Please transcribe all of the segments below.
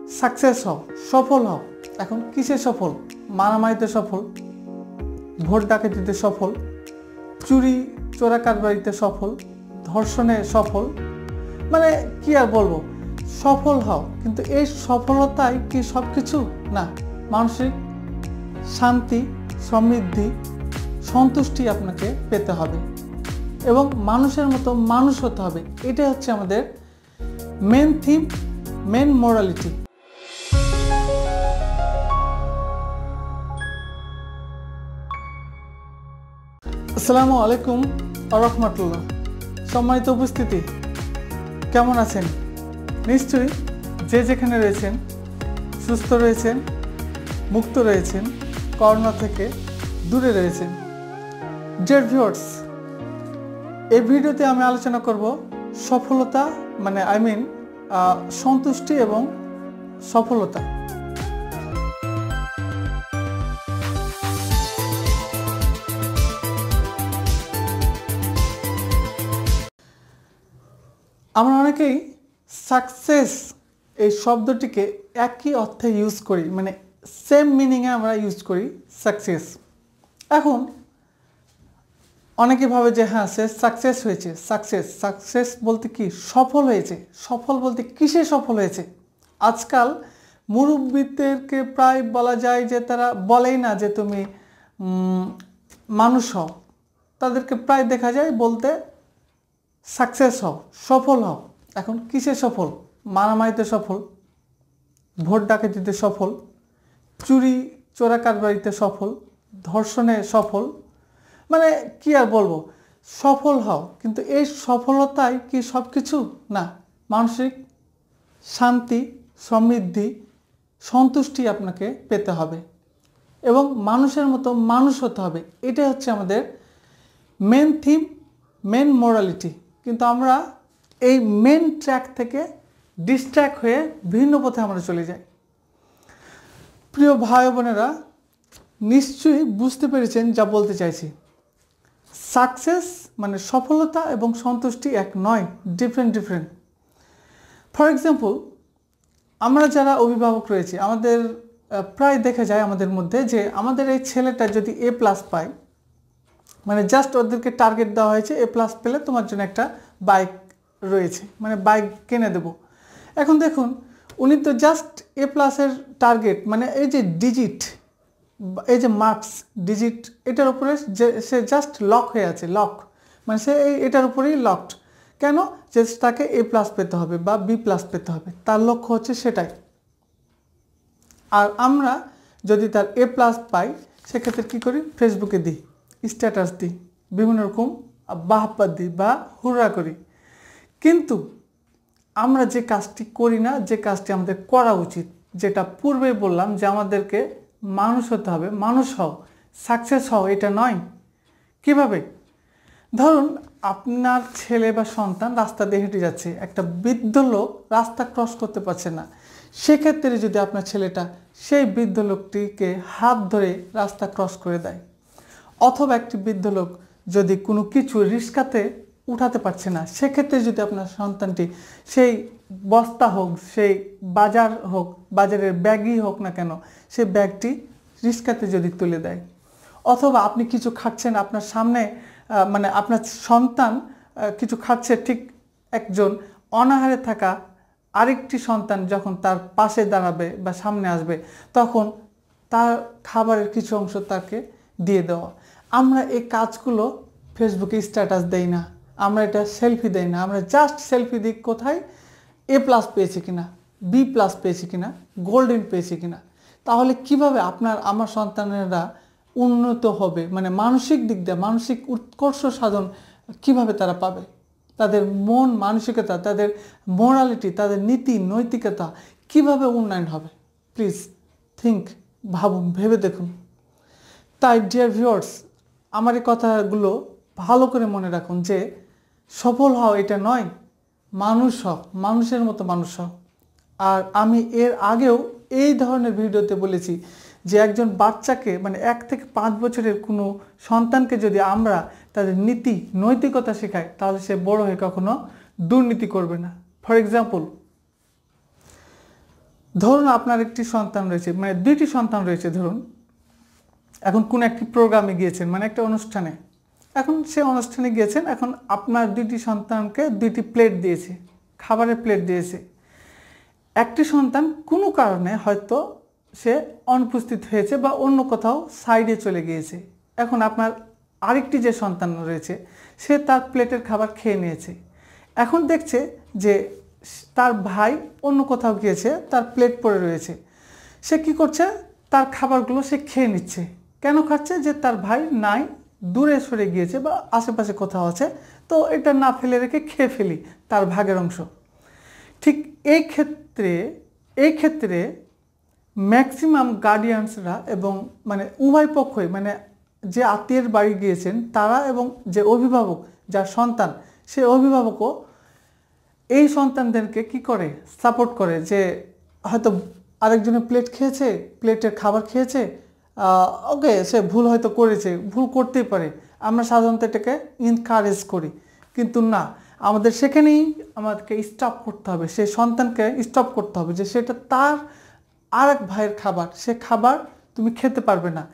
Success হও, সফল হও। এখন কিসে সফল? মারামারিতে সফল, ভোট ডাকাতিতে সফল, চুরি চোরাকারবারিতে সফল, ধর্ষণে সফল, মানে কি আর বলবো, সফল হও। কিন্তু এই সফলতাই কি সব কিছু না। মানসিক শান্তি, সমৃদ্ধি, সন্তুষ্টি আপনাকে পেতে হবে এবং মানুষের মতো মানুষ হতে হবে। এটাই হচ্ছে আমাদের মেন থিম, মেন মোরালিটি। আসসালামু আলাইকুম ওয়া রাহমাতুল্লাহ। সম্মানিত উপস্থিতি, কেমন আছেন? নিশ্চয়ই যে যেখানে রয়েছেন সুস্থ রয়েছেন, মুক্ত রয়েছেন, করোনা থেকে দূরে রয়েছেন। ডিয়ার ভিউয়ার্স, এই ভিডিওতে আমি আলোচনা করব সফলতা, মানে সন্তুষ্টি এবং সফলতা। আমরা অনেকেই সাকসেস এই শব্দটিকে একই অর্থে ইউজ করি, মানে সেম মিনিংয়ে আমরা ইউজ করি সাকসেস। এখন অনেকে ভাবে যে হ্যাঁ, সে সাকসেস হয়েছে। সাকসেস বলতে কি? সফল হয়েছে। সফল বলতে কিসে সফল হয়েছে? আজকাল মুরব্বীদেরকে প্রায় বলা যায় যে তারা বলেই না যে তুমি মানুষ হও, তাদেরকে প্রায় দেখা যায় বলতে সাকসেস হও, সফল হও। এখন কিসে সফল? মারামারিতে সফল, ভোট ডাকাতিতে সফল, চুরি চোরাকারবারিতে সফল, ধর্ষণে সফল, মানে কি আর বলবো, সফল হও। কিন্তু এই সফলতাই কি সব কিছু না। মানসিক শান্তি, সমৃদ্ধি, সন্তুষ্টি আপনাকে পেতে হবে এবং মানুষের মতো মানুষ হতে হবে। এটাই হচ্ছে আমাদের মেন থিম, মেন মোরালিটি। কিন্তু আমরা এই মেন ট্র্যাক থেকে ডিস্ট্র্যাক্ট হয়ে ভিন্ন পথে আমরা চলে যাই। প্রিয় ভাই বোনেরা, নিশ্চয়ই বুঝতে পেরেছেন যা বলতে চাইছি। সাকসেস মানে সফলতা এবং সন্তুষ্টি এক নয়, ডিফারেন্ট। ফর এক্সাম্পল, আমরা যারা অভিভাবক রয়েছি, আমাদের প্রায় দেখা যায় আমাদের মধ্যে যে আমাদের এই ছেলেটা যদি A+ পায়, মানে জাস্ট ওদেরকে টার্গেট দেওয়া হয়েছে A+ পেলে তোমার জন্য একটা বাইক রয়েছে, মানে বাইক কিনে দেব। এখন দেখুন, উনি তো জাস্ট A+-এর টার্গেট, মানে এই যে ডিজিট, এই যে মার্কস ডিজিট, এটার উপরে সে জাস্ট লক হয়ে আছে, লক মানে সে এটার উপরেই লকড। কেন? যে তাকে A+ পেতে হবে বা B+ পেতে হবে, তার লক্ষ্য হচ্ছে সেটাই। আর আমরা যদি তার A+ পাই, সেক্ষেত্রে কী করি? ফেসবুকে দিই, স্ট্যাটাস দিই, বিভিন্ন রকম বাহবা দিই বা হুররা করি। কিন্তু আমরা যে কাজটি করি না, যে কাজটি আমাদের করা উচিত, যেটা পূর্বেই বললাম যে আমাদেরকে মানুষ হতে হবে, মানুষ হও, সাকসেস হও, এটা নয়। কিভাবে? ধরুন আপনার ছেলে বা সন্তান রাস্তা দিয়ে হেঁটে যাচ্ছে, একটা বৃদ্ধ লোক রাস্তা ক্রস করতে পারছে না। সেক্ষেত্রে যদি আপনার ছেলেটা সেই বৃদ্ধ লোকটিকে হাত ধরে রাস্তা ক্রস করে দেয়, অথবা একটি বৃদ্ধ লোক যদি কোনো কিছু রিস্কাতে উঠাতে পারছে না, সেক্ষেত্রে যদি আপনার সন্তানটি সেই বস্তা হোক, সেই বাজার হোক, বাজারের ব্যাগই হোক না কেন, সেই ব্যাগটি রিস্কাতে যদি তুলে দেয়, অথবা আপনি কিছু খাচ্ছেন, আপনার সামনে মানে আপনার সন্তান কিছু খাচ্ছে, ঠিক একজন অনাহারে থাকা আরেকটি সন্তান যখন তার পাশে দাঁড়াবে বা সামনে আসবে, তখন তার খাবারের কিছু অংশ তাকে দিয়ে দেওয়া। আমরা এই কাজগুলো ফেসবুকে স্ট্যাটাস দেই না, আমরা এটা সেলফি দেই না, আমরা জাস্ট সেলফি দিই কোথায়? A+ পেয়েছি কিনা, B+ পেয়েছি কিনা, গোল্ডেন পেয়েছি কিনা। তাহলে কিভাবে আমার সন্তানেরা উন্নত হবে, মানে মানসিক দিক দিয়ে মানসিক উৎকর্ষ সাধন কিভাবে তারা পাবে? তাদের মন মানসিকতা, তাদের মোরালিটি, তাদের নীতি নৈতিকতা কিভাবে উন্নয়ন হবে? প্লিজ ভাবুন, ভেবে দেখুন। তাই ডিয়ার ভিউয়ার্স, আমার এই কথাগুলো ভালো করে মনে রাখুন যে সফল হও এটা নয়, মানুষ হও, মানুষের মতো মানুষ হও। আর আমি এর আগেও এই ধরনের ভিডিওতে বলেছি যে একজন বাচ্চাকে, মানে 1 থেকে 5 বছরের কোনো সন্তানকে যদি আমরা তাদের নীতি নৈতিকতা শেখাই, তাহলে সে বড় হয়ে কখনো দুর্নীতি করবে না। ফর এক্সাম্পল, ধরুন আপনার একটি সন্তান রয়েছে, মানে দুইটি সন্তান রয়েছে ধরুন। এখন কোন একটি প্রোগ্রামে গিয়েছেন, মানে একটা অনুষ্ঠানে। এখন সে অনুষ্ঠানে গিয়েছেন, এখন আপনার দুইটি সন্তানকে দুইটি প্লেট দিয়েছে, খাবারের প্লেট দিয়েছে। একটি সন্তান কোনো কারণে হয়তো সে অনুপস্থিত হয়েছে বা অন্য কোথাও সাইডে চলে গিয়েছে। এখন আপনার আরেকটি যে সন্তান রয়েছে সে তার প্লেটের খাবার খেয়ে নিয়েছে। এখন দেখছে যে তার ভাই অন্য কোথাও গিয়েছে, তার প্লেট পড়ে রয়েছে। সে কি করছে, তার খাবারগুলো সে খেয়ে নিচ্ছে। কেন খাচ্ছে? যে তার ভাই নাই, দূরে সরে গিয়েছে বা আশেপাশে কোথাও আছে, তো এটা না ফেলে রেখে খেয়ে ফেলি তার ভাগের অংশ। ঠিক এই ক্ষেত্রে ম্যাক্সিমাম গার্ডিয়ানসরা এবং মানে উভয় পক্ষই, মানে যে আত্মীয়ের বাড়ি গিয়েছেন তারা এবং যে অভিভাবক, যার সন্তান, সে অভিভাবকও এই সন্তানদেরকে কি করে, সাপোর্ট করে। যে হয়তো আরেকজনের প্লেট খেয়েছে, প্লেটের খাবার খেয়েছে, ওকে সে ভুল হয়তো করেছে, ভুল করতেই পারে, আমরা সাধারণত এটাকে এনকারেজ করি। কিন্তু না, আমাদের সেখানেই আমাদেরকে স্টপ করতে হবে, সেই সন্তানকে স্টপ করতে হবে যে সেটা তার আরেক ভাইয়ের খাবার, সে খাবার তুমি খেতে পারবে না।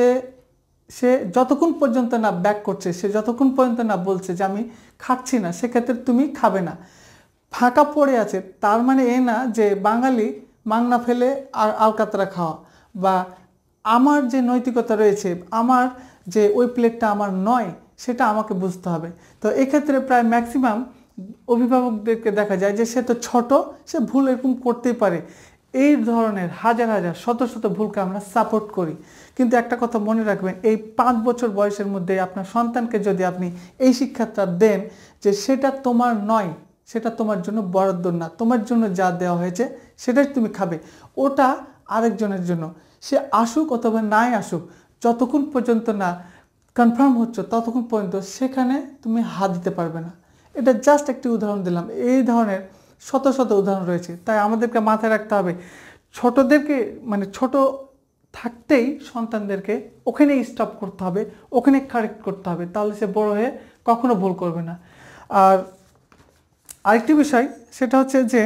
সে যতক্ষণ পর্যন্ত না ব্যাক করছে, সে যতক্ষণ পর্যন্ত না বলছে যে আমি খাচ্ছি না, সেক্ষেত্রে তুমি খাবে না। ফাঁকা পড়ে আছে তার মানে এ না যে বাঙালি মাংনা ফেলে আর আলকাতরা খাওয়া, বা আমার যে নৈতিকতা রয়েছে, আমার যে ওই প্লেটটা আমার নয়, সেটা আমাকে বুঝতে হবে। তো এক্ষেত্রে প্রায় ম্যাক্সিমাম অভিভাবকদেরকে দেখা যায় যে সে তো ছোট, সে ভুল এরকম করতেই পারে। এই ধরনের হাজার হাজার শত শত ভুলকে আমরা সাপোর্ট করি। কিন্তু একটা কথা মনে রাখবেন, এই 5 বছর বয়সের মধ্যে আপনার সন্তানকে যদি আপনি এই শিক্ষাটা দেন যে সেটা তোমার নয়, সেটা তোমার জন্য বরাদ্দ না, তোমার জন্য যা দেওয়া হয়েছে সেটাই তুমি খাবে, ওটা আরেকজনের জন্য। সে আসুক অথবা নাই আসুক, যতক্ষণ পর্যন্ত না কনফার্ম হচ্ছে ততক্ষণ পর্যন্ত সেখানে তুমি হাত দিতে পারবে না। এটা জাস্ট একটি উদাহরণ দিলাম, এই ধরনের শত শত উদাহরণ রয়েছে। তাই আমাদেরকে মাথায় রাখতে হবে, ছোটদেরকে মানে ছোট থাকতেই সন্তানদেরকে ওখানেই স্টপ করতে হবে, ওখানে কারেক্ট করতে হবে, তাহলে সে বড় হয়ে কখনো ভুল করবে না। আর আরেকটি বিষয় সেটা হচ্ছে যে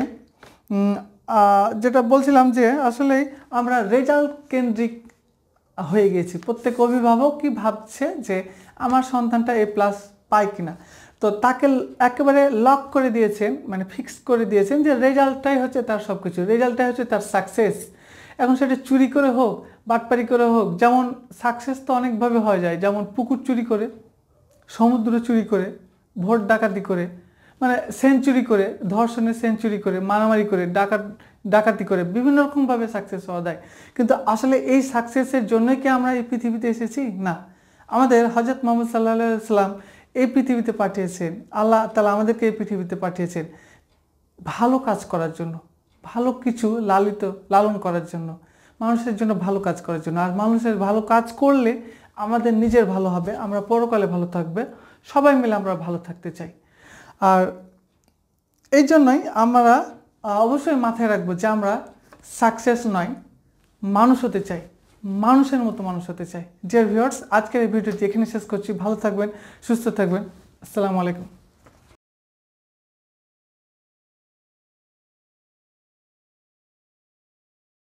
যেটা বলছিলাম যে আসলে আমরা রেজাল্ট কেন্দ্রিক হয়ে গেছি। প্রত্যেক অভিভাবকই ভাবছে যে আমার সন্তানটা A+ পায় কিনা, তো তাকে একেবারে লক করে দিয়েছেন, মানে ফিক্স করে দিয়েছেন যে রেজাল্টটাই হচ্ছে তার সব কিছু, রেজাল্টটাই হচ্ছে তার সাকসেস। এখন সেটা চুরি করে হোক, বাটপারি করে হোক, যেমন সাকসেস তো অনেকভাবে হয়ে যায়, যেমন পুকুর চুরি করে, সমুদ্র চুরি করে, ভোট ডাকাতি করে, মানে সেঞ্চুরি করে, ধর্ষণে সেঞ্চুরি করে, মারামারি করে, ডাকাতি করে, বিভিন্ন রকমভাবে সাকসেস হওয়া যায়। কিন্তু আসলে এই সাকসেসের জন্যই কি আমরা এই পৃথিবীতে এসেছি? না, আমাদের হযরত মুহাম্মদ সাল্লাল্লাহু আলাইহি ওয়াসাল্লাম এই পৃথিবীতে পাঠিয়েছেন, আল্লাহ তাআলা আমাদেরকে এই পৃথিবীতে পাঠিয়েছেন ভালো কাজ করার জন্য, ভালো কিছু লালন করার জন্য, মানুষের জন্য ভালো কাজ করার জন্য। আর মানুষের ভালো কাজ করলে আমাদের নিজের ভালো হবে, আমরা পরকালে ভালো থাকবে, সবাই মিলে আমরা ভালো থাকতে চাই। আর এই জন্যই আমরা অবশ্যই মাথায় রাখবো যে আমরা সাকসেস নয়, মানুষ হতে চাই, মানুষের মতো মানুষ হতে চাই। ডিয়ার ভিউয়ার্স, আজকের এই ভিডিওটি এখানে শেষ করছি। ভালো থাকবেন, সুস্থ থাকবেন। আসসালামু আলাইকুম।